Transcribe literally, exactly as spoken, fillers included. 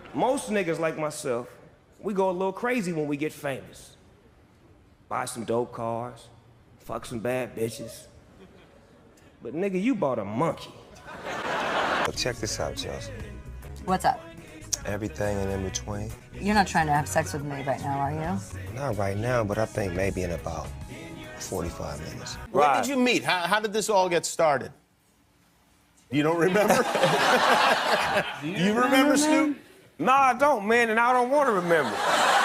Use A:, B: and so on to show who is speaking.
A: Most niggas like myself, we go a little crazy when we get famous. Buy some dope cars, fuck some bad bitches. But nigga, you bought a monkey.
B: Well, check this out, Chelsea.
C: What's up?
B: Everything and in between.
C: You're not trying to have sex with me right now, are you?
B: Not right now, but I think maybe in about forty-five minutes.
D: Where
A: Right.
D: did you meet? How, how did this all get started? You don't remember?
A: Do you,
D: you remember, Snoop?
A: Nah, I don't, man, and I don't want to remember.